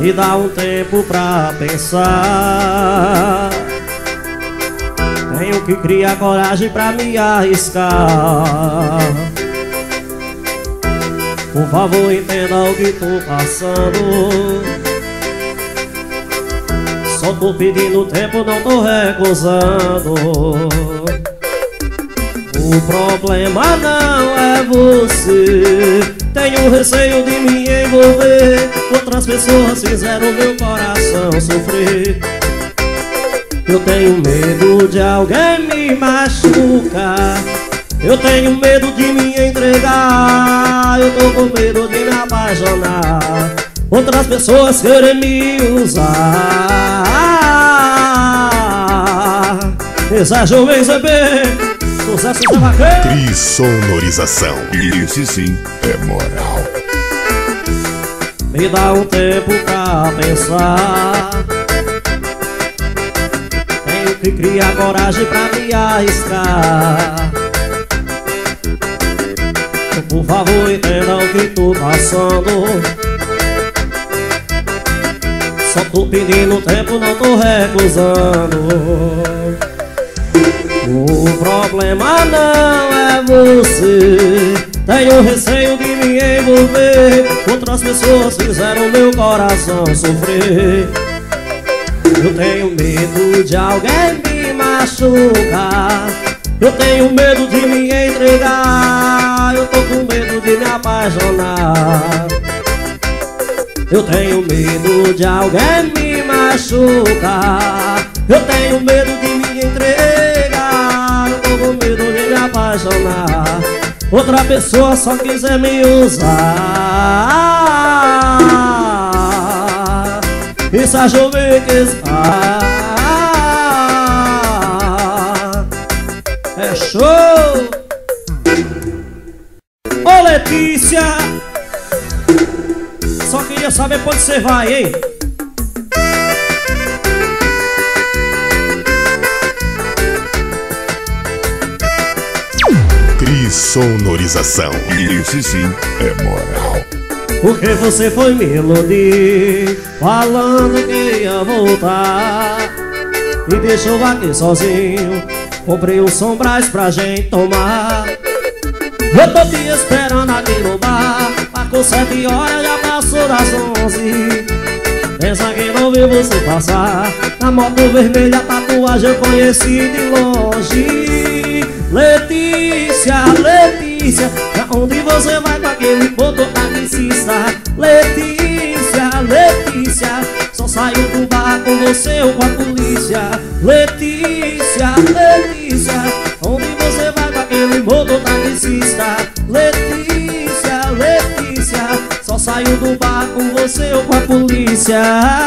Me dá um tempo pra pensar. Tenho que criar coragem pra me arriscar. Por favor, entenda o que tô passando. Só tô pedindo tempo, não tô recusando. O problema não é você. Tenho receio de me envolver. Outras pessoas fizeram meu coração sofrer. Eu tenho medo de alguém me machucar. Eu tenho medo de me entregar. Eu tô com medo de me apaixonar. Outras pessoas querem me usar. Essa jovem ZB, sucesso da vaqueira. Cris Sonorização. Esse sim é moral. Me dá um tempo pra pensar. Tenho que criar coragem pra me arriscar. Por favor, entenda o que tô passando. Só tô pedindo tempo, não tô recusando. O problema não é você. Tenho receio de me envolver. Outras pessoas fizeram meu coração sofrer. Eu tenho medo de alguém me machucar. Eu tenho medo de me entregar. Eu tô com medo de me apaixonar. Eu tenho medo de alguém me machucar. Eu tenho medo de me entregar. Eu tô com medo de me apaixonar. Outra pessoa só quiser me usar. Essa jovem que está é show. Ô Letícia, só queria saber pra onde você vai, hein? Cris Sonorização. Esse sim é moral. Porque você foi me iludir, falando que ia voltar. Me deixou aqui sozinho. Comprei um Sombras pra gente tomar. Eu tô te esperando aqui no bar. Marcou 7 horas, já passou das 11. Pensa que não vi você passar. Na moto vermelha, tatuagem eu conheci de longe. Letícia, Letícia, pra onde você vai com aquele mototaxista? Letícia, Letícia, só saiu do bar com você ou com a polícia? Letícia, Letícia, onde você vai com aquele mototaxista? Letícia, Letícia, só saiu do bar com você ou com a polícia?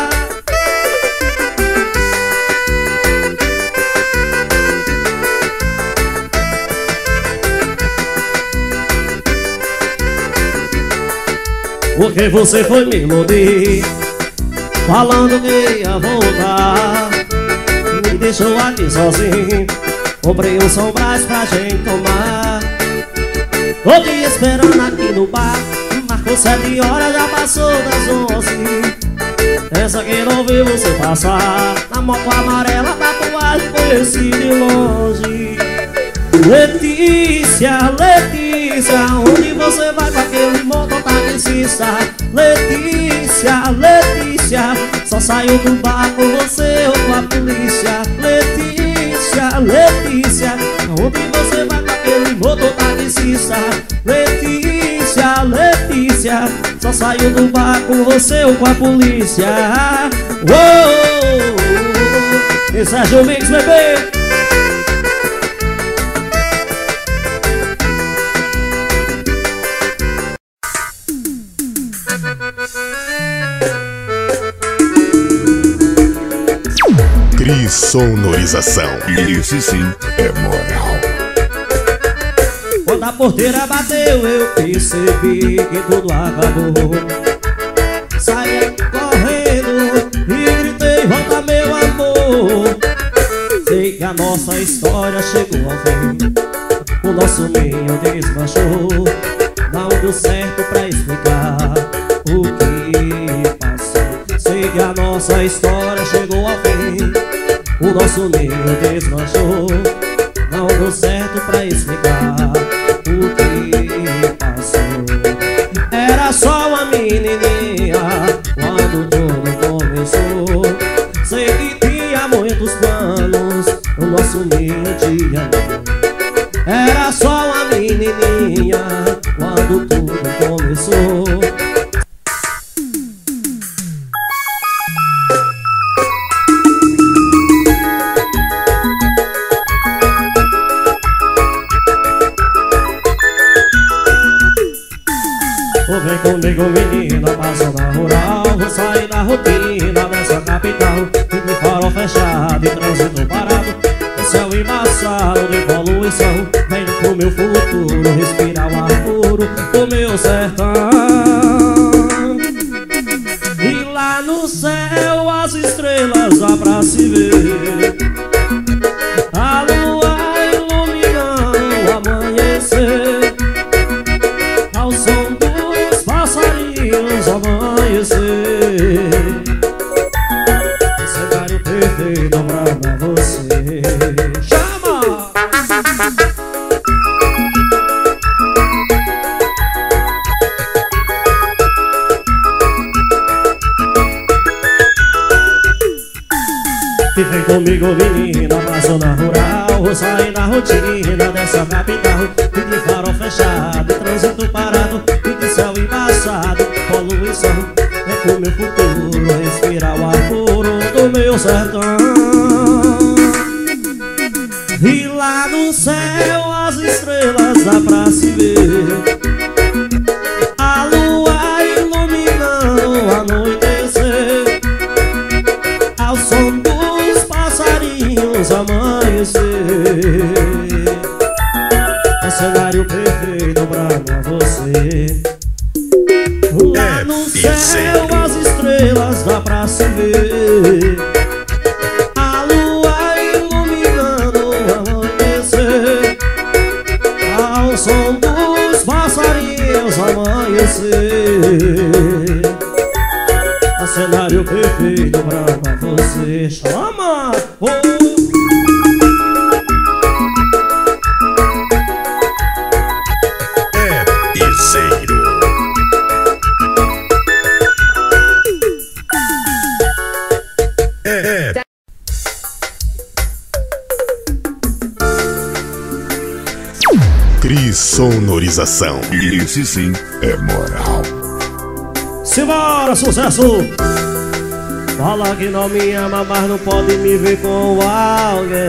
Porque você foi me iludir, falando que ia voltar. Me deixou aqui sozinho. Comprei um Sombras pra gente tomar. Tô te esperando aqui no bar. Marcou 7 horas, já passou das 11. Pensa que não vi você passar. Na moto amarela, tatuagem conheci de longe. Letícia, Letícia, onde você vai com aquele mototaxista? Letícia, Letícia, só saiu do bar com você ou com a polícia? Letícia, Letícia, onde você vai com aquele mototaxista? Letícia, Letícia, só saiu do bar com você ou com a polícia? Uou, esse é João Mix, bebê. Cris Sonorização. Esse sim é moral. Quando a porteira bateu, eu percebi que tudo acabou. Saí correndo e gritei: volta meu amor. Sei que a nossa história chegou ao fim. O nosso ninho desmanchou. Não deu certo pra explicar o que passou. Sei a história chegou ao fim. O nosso ninho desmanchou. Não deu certo pra explicar o que passou. Era só uma menininha quando tudo começou. Sei que tinha muitos planos, o nosso ninho de amor. Era só uma menininha quando tudo começou. Vem comigo, menina, pra zona rural. Vou sair da rotina dessa capital. E de farol fechado e trânsito parado, o céu embaçado de poluição. Vem pro meu futuro, respirar o ar puro do meu sertão. E lá no céu as estrelas dá pra se ver. A lua iluminando o amanhecer. Ao som dos passarinhos amanhecer. Cenário perfeito pra você. Chama! E vem comigo, menina, pra zona rural. Vou sair da rotina dessa capital. E de farol fechado, trânsito parado, e de céu embaçado, poluição. É pro meu futuro, respirar o ar puro do meu sertão. E lá no céu as estrelas dá pra se ver. A lua iluminando o anoitecer. Ao som dos passarinhos amanhecer. É cenário perfeito pra você. Lá no céu as estrelas dá pra se ver. A lua iluminando o amanhecer. Ao som dos passarinhos amanhecer. É cenário perfeito pra você. Chama! Cris Sonorização. Esse sim é moral. Simbora, sucesso! Fala que não me ama, mas não pode me ver com alguém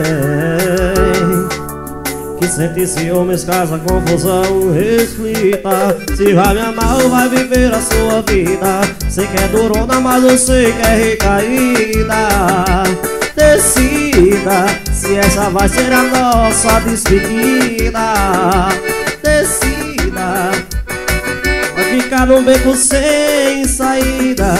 que sente ciúmes, causa confusão, reflita. Se vai me amar ou vai viver a sua vida. Sei que é durona, mas eu sei que é recaída. Decida se essa vai ser a nossa despedida. Decida, vai ficar num beco sem saída.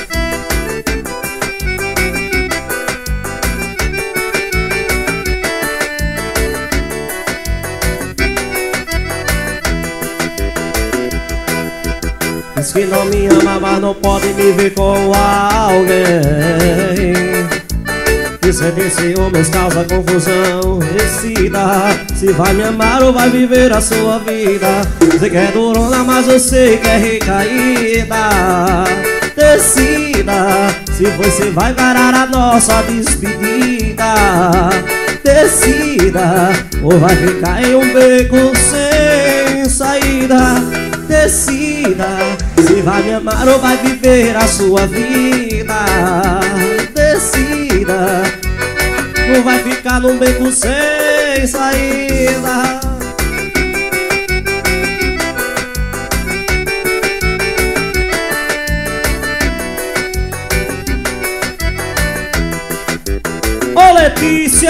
Diz que não me ama, mas não pode me ver com alguém que sente ciúmes, causa confusão. Decida se vai me amar ou vai viver a sua vida. Sei que é durona, mas eu sei que é recaída. Decida se você vai parar a nossa despedida. Decida ou vai ficar em um beco sem saída. Decida se vai me amar ou vai viver a sua vida. Decida ou vai ficar num beco sem saída. Ô Letícia!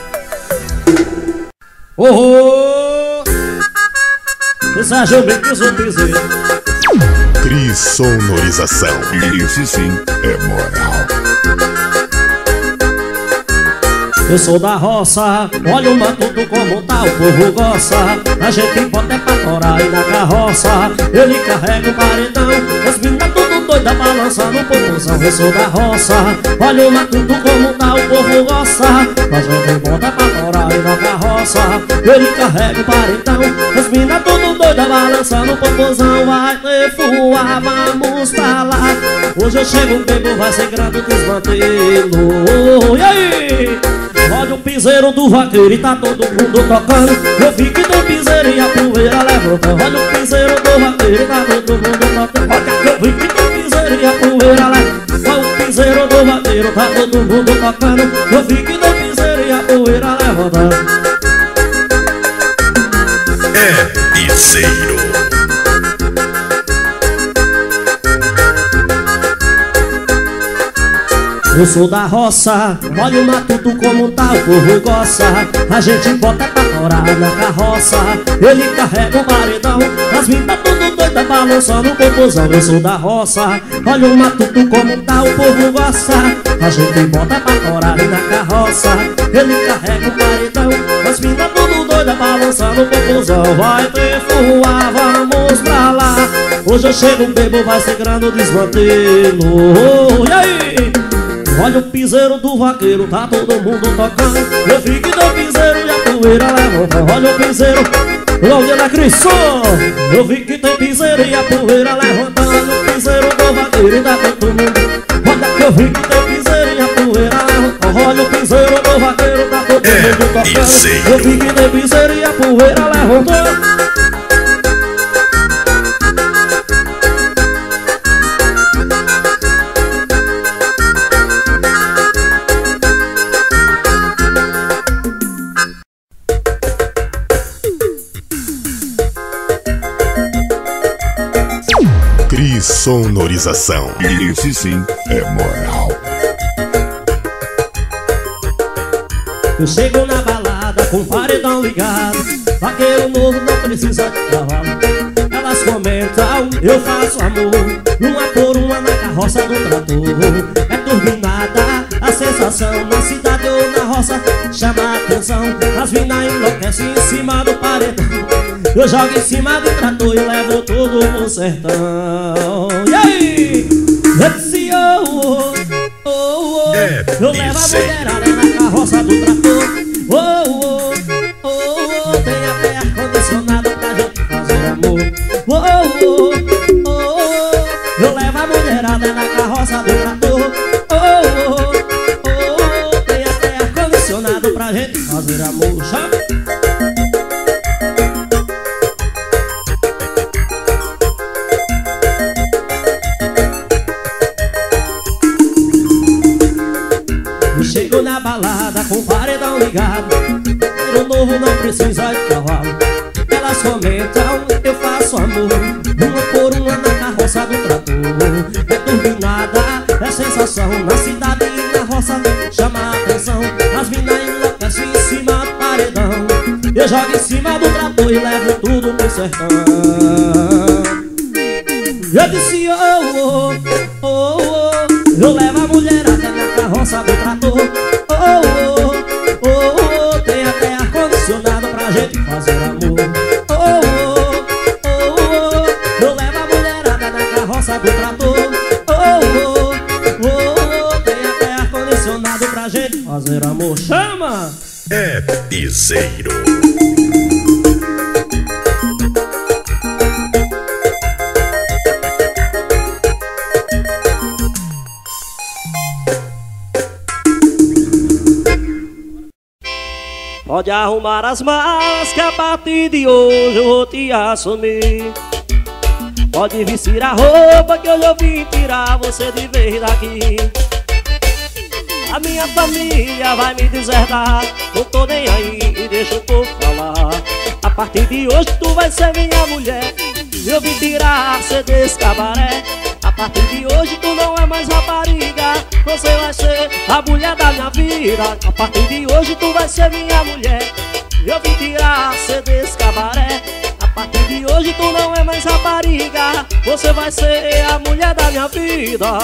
Sérgio Mendes, o piseiro. Cris Sonorização. Esse sim é moral. Eu sou da roça, olha o matuto como tá o povo gosta. A gente bota é pra torar e na carroça ele carrega o paredão. As minas tudo doida balançando o popozão. Eu sou da roça, olha o matuto como tá, o povo gosta. A gente bota é pra torar e na carroça ele carrega o paredão. As minas tudo doida balançando o popozão. Vai ter fuá, vamos pra lá. Hoje eu chego bebo, vai ser grande desmantelo. E aí? Olha o piseiro do vaqueiro e tá todo mundo tocando. Eu vi que tem piseiro e a poeira levanta. Olha o piseiro do vaqueiro e tá todo mundo tocando. Olha, eu vi que tem piseiro e a poeira levanta. Olha o piseiro do vaqueiro, tá todo mundo tocando. Eu vi que tem piseiro e a poeira levanta. É piseiro. Eu sou da roça, olha o matuto como tá, o povo gosta. A gente bota pra torar na carroça ele carrega o paredão. As minas tudo doida balançando o popozão. Eu sou da roça, olha o matuto como tá, o povo gosta. A gente bota pra torar na carroça ele carrega o paredão. As minas tudo doida balançando o popozão. Vai ter fuá, vamos pra lá. Hoje eu chego bebo, vai ser grande o desmantelo. E aí? Olha o piseiro do vaqueiro, tá todo mundo tocando. Eu vi que deu piseiro e a poeira levanta. Olha o piseiro, Laudia da Crisson. Eu vi que tem piseiro e a poeira levanta. Olha o piseiro do vaqueiro e tá todo mundo. Olha que eu vi que tem piseiro e a poeira levanta. Olha o piseiro do vaqueiro, tá todo mundo tocando. Eu vi que tem piseiro e a poeira levanta. Sonorização. Esse sim é moral. Eu chego na balada com o paredão ligado. Vaqueiro novo não precisa de cavalo. Elas comentam, eu faço amor. Uma por uma na carroça do trator. É turbinada a sensação. Na cidade ou na roça chama a atenção. As minas enlouquecem em cima do paredão. Eu jogo em cima do trator e levo tudo pro sertão. E aí? Eu disse oh, oh, oh, oh. Eu levo a mulherada na carroça do trator. Oh, oh, oh, oh. Tem até ar-condicionado pra gente fazer amor. Oh, oh, oh, oh. Eu levo a mulherada na carroça do trator. Oh, oh, oh, oh. Tem até ar-condicionado pra gente fazer amor. Chama! Chego na balada com o paredão ligado. O novo não precisa de cavalo. Elas comentam, eu faço amor. Uma por uma na carroça do trator. É turbinada, é sensação. Na cidade e na roça chama a atenção. As minas enlouquecem em cima do paredão. Eu jogo em cima do trator e levo tudo pro sertão. Eu disse oh, oh, oh, oh. Eu levo a mulherada na carroça do trator. Oh, oh, oh, oh, oh. Tem até ar-condicionado pra gente fazer amor. Oh, oh, oh, oh. Eu levo a mulherada na carroça do trator. Oh, oh, oh, oh. Tem até ar-condicionado pra gente fazer amor. Chama! É piseiro. Pode arrumar as malas que a partir de hoje eu vou te assumir. Pode vestir a roupa que hoje eu vim tirar você de vez daqui. A minha família vai me desertar, não tô nem aí e deixa o povo falar. A partir de hoje tu vai ser minha mulher, eu vim tirar você desse cabaré. A partir de hoje tu não é mais rapariga, você vai ser a mulher da minha vida. A partir de hoje tu vai ser minha mulher, eu vim tirar você desse cabaré. A partir de hoje tu não é mais rapariga, você vai ser a mulher da minha vida.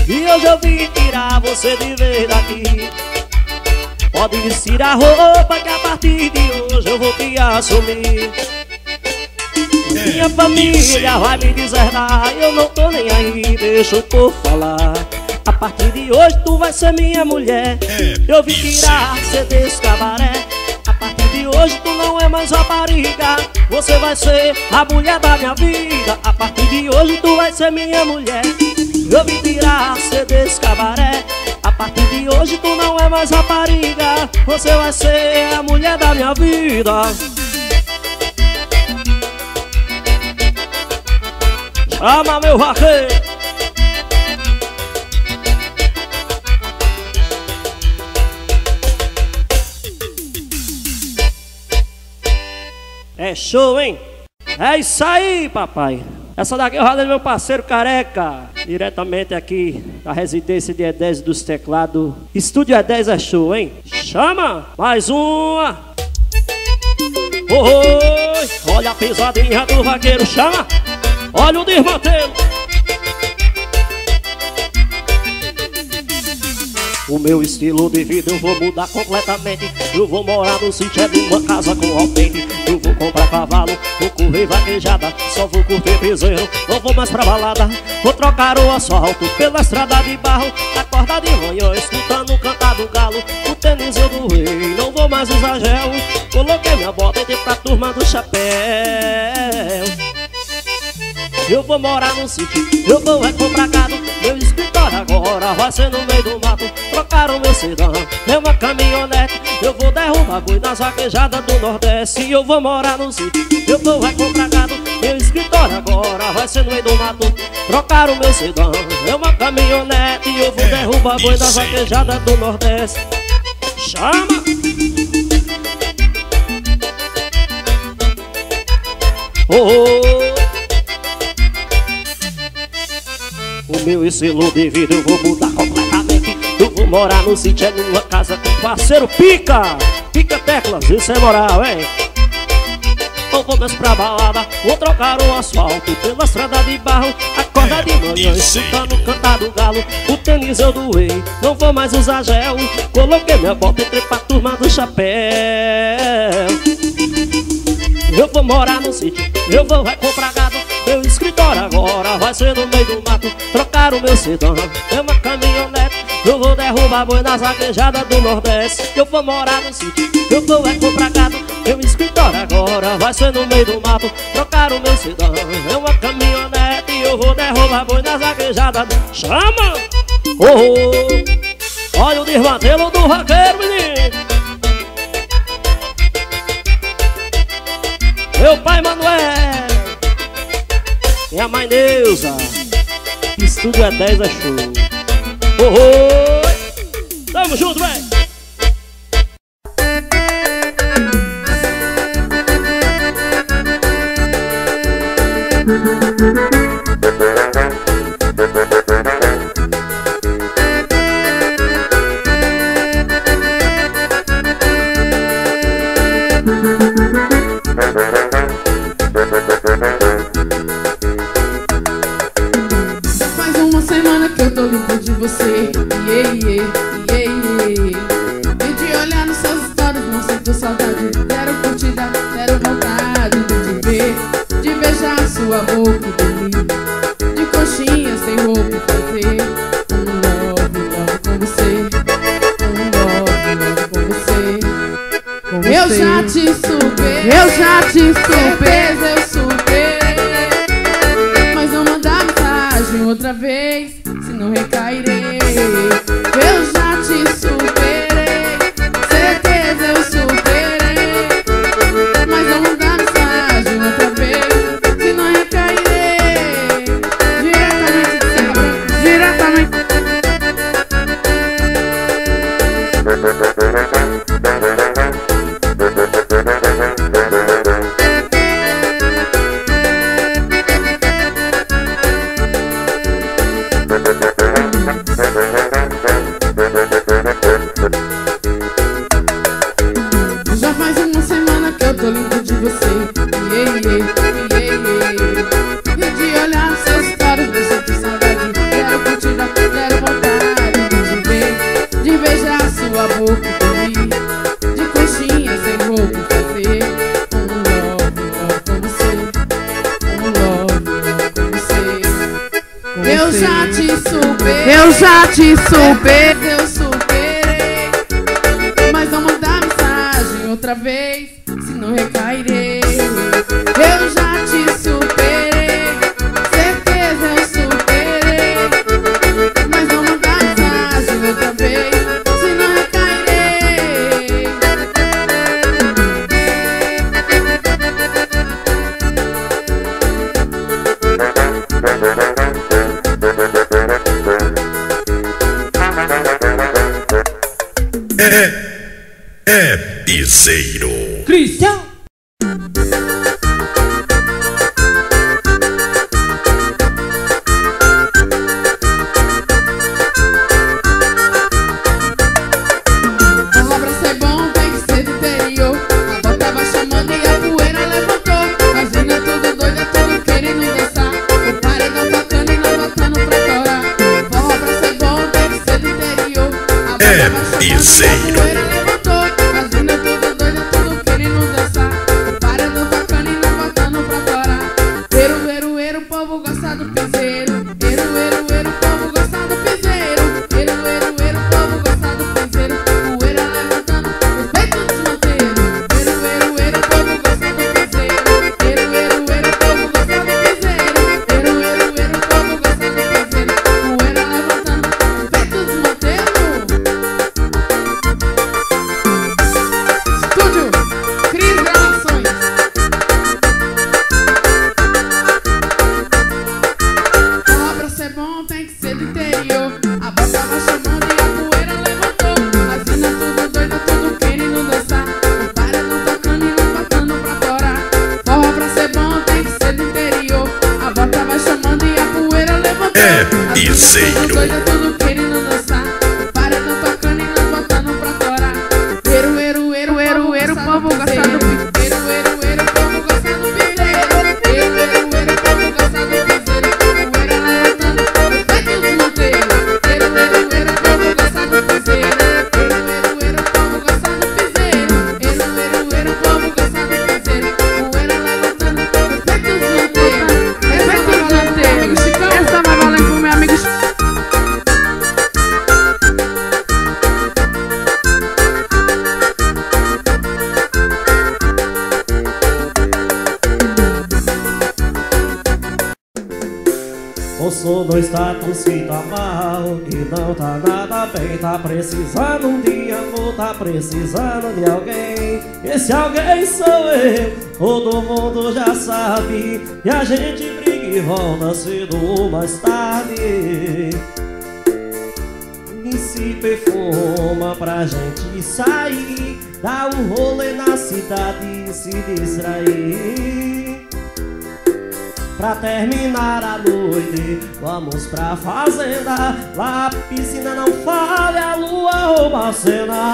E hoje eu vim tirar você de vez daqui. Pode vestir a roupa que a partir de hoje eu vou te assumir. Minha família vai me deserdar, eu não tô nem aí, deixa o povo falar. A partir de hoje tu vai ser minha mulher. Eu vim tirar você desse cabaré. A partir de hoje tu não é mais rapariga, você vai ser a mulher da minha vida. A partir de hoje tu vai ser minha mulher. Eu vim tirar você desse cabaré. A partir de hoje tu não é mais rapariga, você vai ser a mulher da minha vida. Chama meu vaqueiro. É show, hein? É isso aí, papai. Essa daqui é o roda do meu parceiro Careca, diretamente aqui da residência de E10 dos teclados. Estúdio E10 é show, hein? Chama! Mais uma! Oi! Olha a pisadinha do vaqueiro, chama! Olha o desmantelo! O meu estilo de vida eu vou mudar completamente. Eu vou morar no sítio de uma casa com alpendre. Eu vou comprar cavalo, vou correr vaquejada, só vou curtir piseiro, não vou mais pra balada. Vou trocar o asfalto pela estrada de barro. Acorda de manhã escutando o cantar do galo. O tênis eu doei, não vou mais usar gel. Coloquei minha bota e entrei pra turma do chapéu. Eu vou morar no sítio, eu vou comprar gado. Meu escritório agora vai ser no meio do mato. Trocar o meu sedã, é uma caminhonete. Eu vou derrubar boi nas vaquejadas do Nordeste. Eu vou morar no sítio, eu vou comprar gado. Meu escritório agora vai ser no meio do mato. Trocar o meu sedã, é uma caminhonete. Eu vou derrubar boi nas vaquejadas do Nordeste. Chama! Oh! O meu estilo de vida eu vou mudar completamente. Eu vou morar no sítio, numa casa com parceiro Pica. Pica Teclas, isso é moral, hein? Não vou mais pra balada, vou trocar o asfalto pela estrada de barro. Acorda de manhã, escutando o cantar do galo. O tênis eu doei, não vou mais usar gel. Coloquei minha bota e entrei pra turma do chapéu. Eu vou morar no sítio, eu vou comprar gado. Meu escritório agora vai ser no meio do mato. Trocar o meu sedã, é uma caminhonete. Eu vou derrubar boi nas vaquejadas do Nordeste. Eu vou morar no sítio, eu vou comprar gado. Meu escritório agora vai ser no meio do mato. Trocar o meu sedã, é uma caminhonete. Eu vou derrubar boi nas vaquejadas do... Chama! Oh, olha o desmantelo do vaqueiro, menino. Meu pai Manuel e a mãe Neuza. Estúdio E10 é show. Oh, tamo junto, véi. Faz uma semana que eu tô limpo de você. E de olhar nos seus stories não sinto saudade. Quero curtida, quero vontade de te ver, de beijar sua boca e dormir de coxinha sem roupa e fazer love com você. Love com você. Eu já te superei, eu superei. Mas não mandar mensagem outra vez, senão recairei. Eu já te superei. Eu já te superei. Eu superei. Mas não mandar mensagem outra vez, senão recairei. Eu já te superei. Certeza eu superei. Mas não mandar mensagem outra vez, senão recairei. É piseiro. Cristian. Forró pra ser bom tem que ser do interior. A voz tava chamando e a poeira levantou. As meninas tudo doida, tudo querendo dançar. O paredão tocando e nós botando pra torar. Forró pra ser bom tem que ser do interior. A voz tava chamando e a poeira levantou. As meninas tudo doida, tudo querendo dançar. O paredão tocando e nós botando pra torar. Eru, eru, eru, o povo gosta do piseiro. Eru, eru, eru, o povo gosta do piseiro. Eru, eru, eru, o povo gosta do piseiro. Poeira levantando, os peitos desmanteiros. Eru, eru, eru, o povo gosta do piseiro. Eru, eru, eru, o povo gosta do piseiro. Eru, eru, eru, o povo gosta do piseiro. Poeira levantando, os peitos desmanteiros. Estúdio Cris Gravações. Forró pra ser bom tem que ser do interior. A voz tava chamando e a poeira levantou. As meninas tudo doida, tudo querendo dançar. O paredão tocando e nós botando pra torar. Forró pra ser bom tem que ser do interior. A voz tava chamando e a poeira levantou. É As meninas piseiro. tudo doida, tudo querendo dançar. O paredão tocando e nós botando pra torar. Eru, eru, eru, eru, eru, o povo gosta do piseiro. Eru, eru, eru, o povo gosta do piseiro. Eru, eru, eru, o povo gosta do piseiro. Poeira levantando, os peitos desmanteiros. Eru, eru, eru, o povo gosta do piseiro. Eru, eru, eru, o povo gosta do piseiro. Eru, eru, eru, o povo gosta do piseiro. Poeira levantando, os peitos desmanteiros. Essa vai valer pro meu amigo Chico. O som não está tão se tá mal e não tá nada bem. Tá precisando de amor, tá precisando de alguém. Esse alguém sou eu, todo mundo já sabe. E a gente briga e volta cedo ou mais tarde. E se perfuma pra gente sair, dá um rolê na cidade e se distrair. Pra terminar a noite, vamos pra fazenda. Lá a piscina não falha, a lua rouba a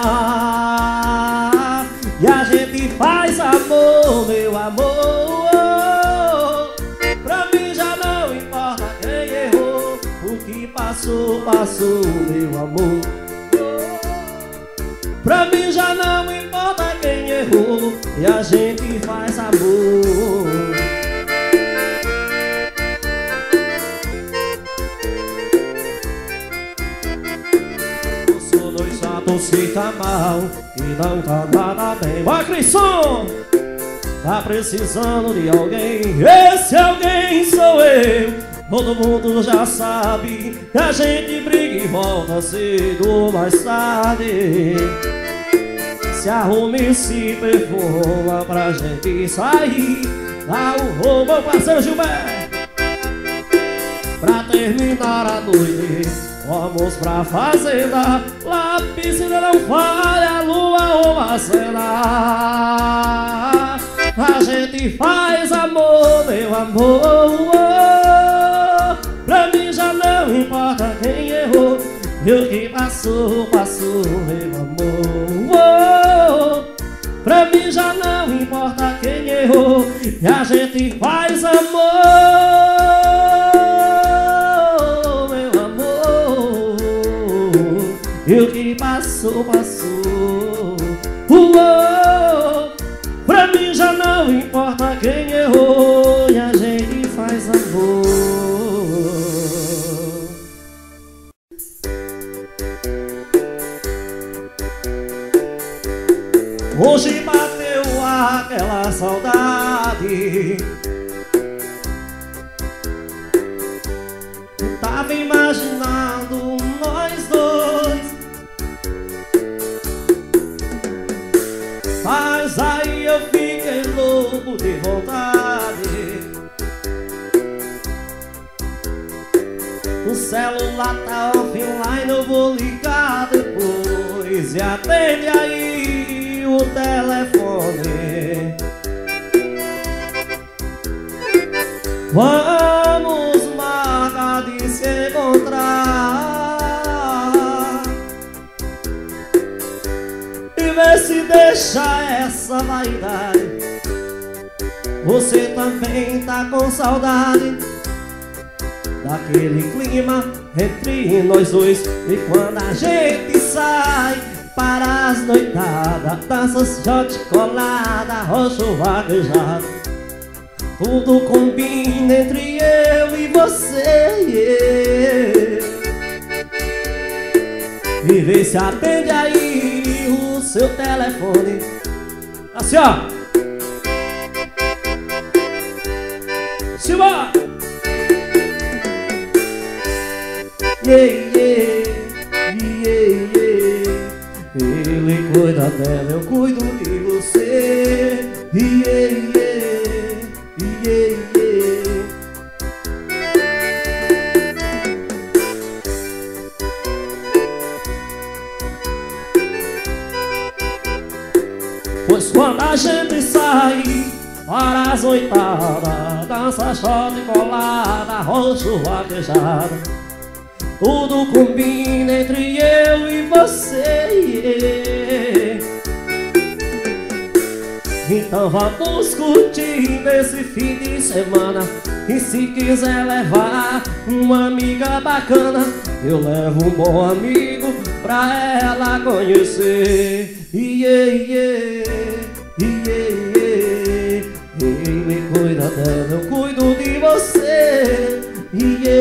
cena. E a gente faz amor, meu amor. Pra mim já não importa quem errou. O que passou, passou, meu amor. Pra mim já não importa quem errou. E a gente faz amor. Se tá mal e não tá nada bem. Vai, Crisson! Tá precisando de alguém. Esse alguém sou eu. Todo mundo já sabe que a gente briga e volta cedo ou mais tarde. Se arrume e se perfuma pra gente sair. Dá um roubo, parceiro Gilberto. Pra terminar a noite, vamos pra fazenda. Lá a piscina não falha, a lua rouba a cena. A gente faz amor, meu amor. Pra mim já não importa quem errou. E o que passou, passou, meu amor. Pra mim já não importa quem errou. E a gente faz amor. E o que passou, passou. Pra mim já não importa quem errou. E a gente faz amor. Tava imaginando nós dois, mas aí eu fiquei louco de vontade. O celular tá offline, eu vou ligar depois. E atende aí o telefone. Vamos marcar de se encontrar e ver se deixa essa vaidade. Você também tá com saudade daquele clima entre nós dois. E quando a gente sai para as noitadas, danças, shot, colada, roxo, vaquejado, tudo combina entre eu e você. E vê se atende aí o seu telefone. Assim, ó. Simbora! Yeah, yeah, yeah, yeah. Ele cuida dela, eu cuido de você. Yeah, yeah, yeah, yeah. Pois quando a gente sai para as oitadas, dança, chove, colada, roxo, vaquejada, tudo combina entre eu e você. Então vamos curtir esse fim de semana. E se quiser levar uma amiga bacana, eu levo um bom amigo pra ela conhecer. Yeah, yeah, yeah, yeah. Ele cuida dela, eu cuido de você. Yeah.